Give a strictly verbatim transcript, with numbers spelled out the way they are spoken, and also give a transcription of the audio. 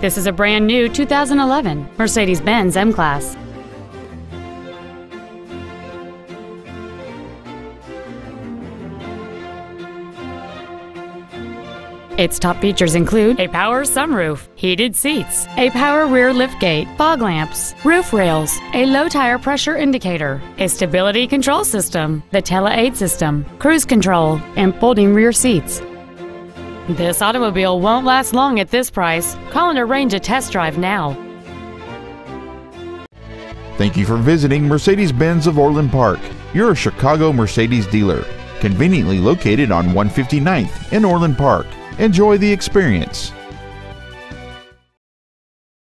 This is a brand new two thousand eleven Mercedes-Benz M-Class. Its top features include a power sunroof, heated seats, a power rear liftgate, fog lamps, roof rails, a low tire pressure indicator, a stability control system, the tele-aid system, cruise control, and folding rear seats. This automobile won't last long at this price. Call and arrange a test drive now. Thank you for visiting Mercedes-Benz of Orland Park. You're a Chicago Mercedes dealer, conveniently located on one fifty-ninth in Orland Park. Enjoy the experience.